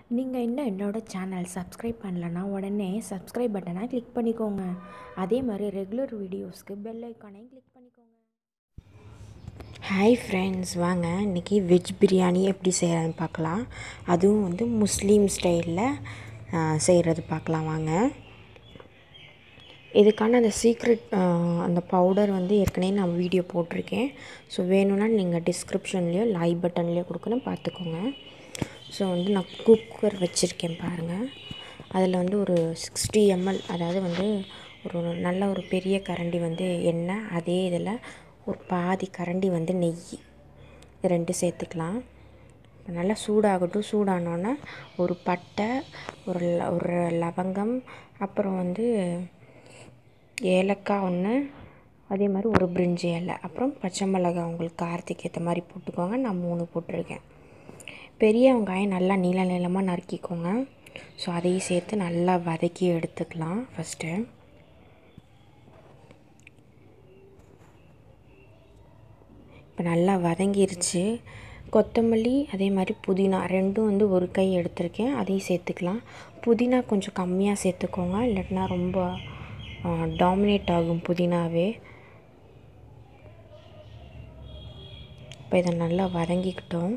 நீங்கள் இன்னும் என்னோட சேனல் சப்ஸ்கிரைப் பண்ணலன்னா உடனே சப்ஸ்கிரைப் பட்டனை கிளிக் பண்ணிக்கோங்க. அதே மாதிரி ரெகுலர் வீடியோஸ்க்கு பெல் ஐக்கானையும் கிளிக் பண்ணிக்கோங்க. ஹாய் ஃப்ரெண்ட்ஸ், வாங்க இன்றைக்கி வெஜ் பிரியாணி எப்படி செய்கிறதுன்னு பார்க்கலாம். அதுவும் முஸ்லீம் ஸ்டைலில் செய்கிறது பார்க்கலாம் வாங்க. இதுக்கான அந்த சீக்ரெட் அந்த பவுடர் ஏற்கனவே நான் வீடியோ போட்டிருக்கேன். ஸோ வேணும்னா நீங்கள் டிஸ்கிரிப்ஷன்லேயோ லைக் பட்டன்லேயோ கொடுக்கணும், பார்த்துக்கோங்க. ஸோ நான் குக்கர் வச்சுருக்கேன் பாருங்கள். அதில் ஒரு 60 ml, அதாவது ஒரு நல்ல ஒரு பெரிய கரண்டி எண்ணெய், அதே இதில் ஒரு பாதி கரண்டி நெய், 2 சேர்த்துக்கலாம். நல்லா சூடாகட்டும். சூடானோன்னே ஒரு பட்டை, ஒரு லவங்கம், அப்புறம் ஏலக்காய் 1, அதே மாதிரி ஒரு பிரிஞ்சி இலை, அப்புறம் பச்சை மிளகாய் உங்களுக்கு காரத்துக்கு ஏற்ற மாதிரி போட்டுக்கோங்க. நான் 3 போட்டிருக்கேன். பெரிய வெங்காயம் நல்லா நீள நீளமாக நறுக்கிக்கோங்க. ஸோ அதையும் சேர்த்து நல்லா வதக்கி எடுத்துக்கலாம். ஃபஸ்ட்டு இப்போ நல்லா வதங்கிருச்சு. கொத்தமல்லி அதே மாதிரி புதினா ரெண்டும் ஒரு கை எடுத்திருக்கேன், அதையும் சேர்த்துக்கலாம். புதினா கொஞ்சம் கம்மியாக சேர்த்துக்கோங்க, இல்லாட்டினா ரொம்ப டாமினேட் ஆகும் புதினாவே. இப்போ இதை நல்லா வதங்கிக்கிட்டோம்.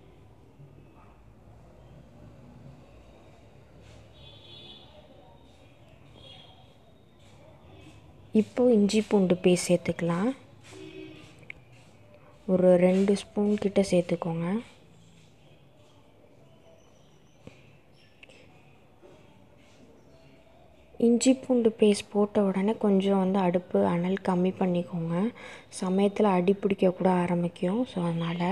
இப்போது இஞ்சி பூண்டு பேஸ்ட் சேர்த்துக்கலாம். ஒரு 2 ஸ்பூன் கிட்ட சேர்த்துக்கோங்க. இஞ்சி பூண்டு பேஸ்ட் போட்ட உடனே கொஞ்சம் அடுப்பு அனல் கம்மி பண்ணிக்கோங்க. சமயத்தில் அடி பிடிக்கக்கூட ஆரம்பிக்கும். ஸோ அதனால்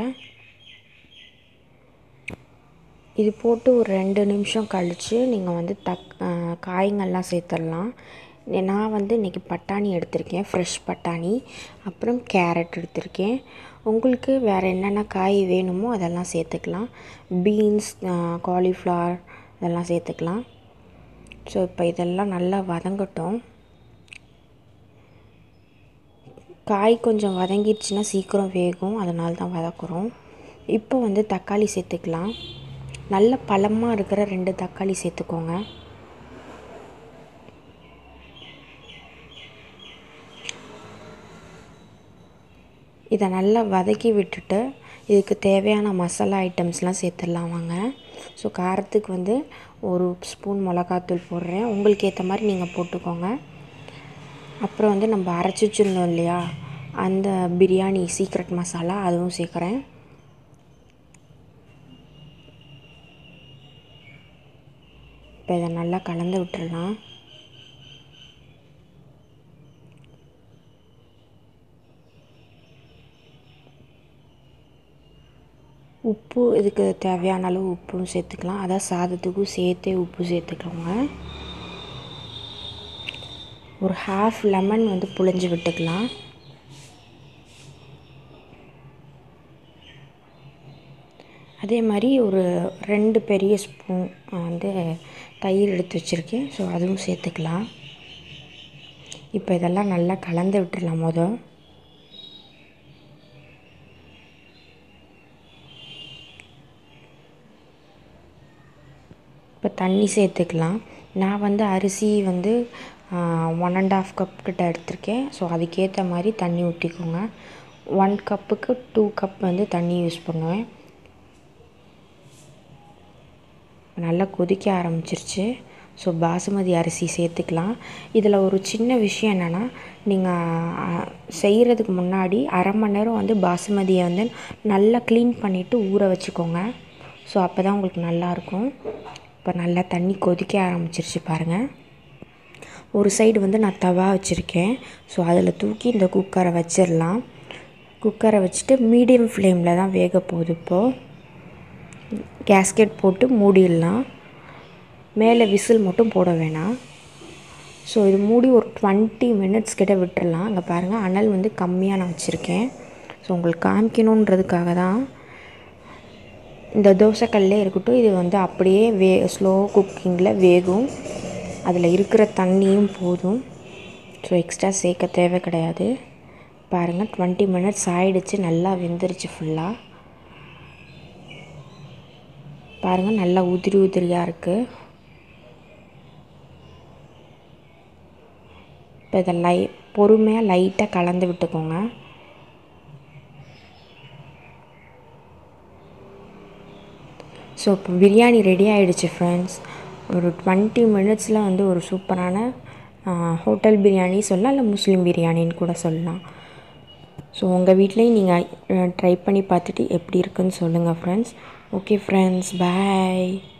இது போட்டு ஒரு 2 நிமிஷம் கழித்து நீங்கள் காய்கள்லாம் சேர்த்துடலாம். நான் இன்றைக்கி பட்டாணி எடுத்திருக்கேன், ஃப்ரெஷ் பட்டாணி, அப்புறம் கேரட் எடுத்திருக்கேன். உங்களுக்கு வேறு என்னென்ன காய் வேணுமோ அதெல்லாம் சேர்த்துக்கலாம். பீன்ஸ், காலிஃப்ளவர் இதெல்லாம் சேர்த்துக்கலாம். ஸோ இப்போ இதெல்லாம் நல்லா வதங்கட்டும். காய் கொஞ்சம் வதங்கிடுச்சுன்னா சீக்கிரம் வேகும், அதனால தான் வதக்குறோம். இப்போ தக்காளி சேர்த்துக்கலாம். நல்ல பழமாக இருக்கிற 2 தக்காளி சேர்த்துக்கோங்க. இதை நல்லா வதக்கி விட்டுட்டு இதுக்கு தேவையான மசாலா ஐட்டம்ஸ்லாம் சேர்த்துடலாம் வாங்க. ஸோ காரத்துக்கு 1 ஸ்பூன் மிளகாத்தூள் போடுறேன், உங்களுக்கு ஏற்ற மாதிரி நீங்கள் போட்டுக்கோங்க. அப்புறம் நம்ம அரைச்சி வச்சுருந்தோம் இல்லையா அந்த பிரியாணி சீக்ரெட் மசாலா, அதுவும் சேர்க்குறேன். இப்போ இதை நல்லா கலந்து விட்டுடலாம். உப்பு இதுக்கு தேவையான அளவு உப்பும் சேர்த்துக்கலாம். அதான் சாதத்துக்கும் சேர்த்தே உப்பு சேர்த்துக்கோங்க. ஒரு ½ லெமன் புழிஞ்சு விட்டுக்கலாம். அதே மாதிரி ஒரு 2 பெரிய ஸ்பூன் தயிர் எடுத்து வச்சுருக்கேன். ஸோ அதுவும் சேர்த்துக்கலாம். இப்போ இதெல்லாம் நல்லா கலந்து விட்டுடலாம். இப்போ தண்ணி சேர்த்துக்கலாம். நான் அரிசி 1½ கப் கிட்ட எடுத்திருக்கேன். ஸோ அதுக்கேற்ற மாதிரி தண்ணி ஊற்றிக்கோங்க. 1 கப்புக்கு 2 கப் தண்ணி யூஸ் பண்ணுவேன். நல்லா கொதிக்க ஆரம்பிச்சிருச்சு. ஸோ பாசுமதி அரிசி சேர்த்துக்கலாம். இதில் ஒரு சின்ன விஷயம் என்னென்னா, நீங்கள் செய்கிறதுக்கு முன்னாடி அரை மணி நேரம் பாசுமதியை நல்லா க்ளீன் பண்ணிவிட்டு ஊற வச்சுக்கோங்க. ஸோ அப்போ தான் உங்களுக்கு நல்லாயிருக்கும். இப்போ நல்லா தண்ணி கொதிக்க ஆரம்பிச்சிருச்சு பாருங்கள். ஒரு சைடு நான் தவா வச்சுருக்கேன். ஸோ அதில் தூக்கி இந்த குக்கரை வச்சிடலாம். குக்கரை வச்சுட்டு மீடியம் ஃப்ளேமில் தான் வேக போகுது. இப்போது கேஸ்கெட் போட்டு மூடிடலாம். மேலே விசில் மட்டும் போட வேணாம். ஸோ இது மூடி ஒரு 20 மினிட்ஸ் கிட்ட விட்டுடலாம். அங்கே பாருங்கள், அனல் கம்மியாக நான் வச்சுருக்கேன். ஸோ உங்களுக்கு காமிக்கணுன்றதுக்காக தான். இந்த தோசைக்கல்லே இருக்கட்டும், இது அப்படியே ஸ்லோ குக்கிங்கில் வேகும். அதில் இருக்கிற தண்ணியும் போதும். ஸோ எக்ஸ்ட்ரா சேர்க்க தேவை கிடையாது. பாருங்கள், 20 மினிட்ஸ் ஆகிடுச்சு, நல்லா வெந்துருச்சு ஃபுல்லாக. பாருங்கள் நல்லா உதிரி உதிரியாக இருக்குது. இப்போ இதை பொறுமையாக லைட்டாக கலந்து விட்டுக்கோங்க. ஸோ இப்போ பிரியாணி ரெடி ஆகிடுச்சு ஃப்ரெண்ட்ஸ். ஒரு 20 மினிட்ஸில் வந்து ஒரு சூப்பரான ஹோட்டல் பிரியாணி சொல்லலாம், இல்லை முஸ்லீம் பிரியாணின்னு கூட சொல்லலாம். ஸோ உங்கள் வீட்லேயும் நீங்கள் ட்ரை பண்ணி பார்த்துட்டு எப்படி இருக்குன்னு சொல்லுங்கள் ஃப்ரெண்ட்ஸ். ஓகே ஃப்ரெண்ட்ஸ், பாய்.